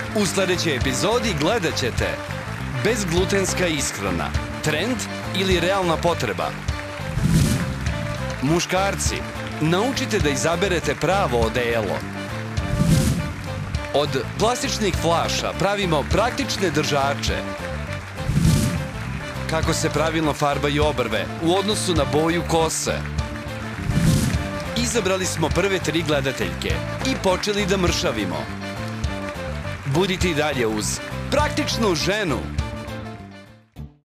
U sledećoj epizodi gledat ćete bezglutenska ishrana, trend ili realna potreba. Muškarci, naučite da izaberete pravo odelo. Od plastičnih flaša pravimo praktične držače. Kako se pravilno farbaju obrve u odnosu na boju kose. Izabrali smo prve 3 gledateljke i počeli da mršavimo. Budite i dalje uz Praktičnu ženu.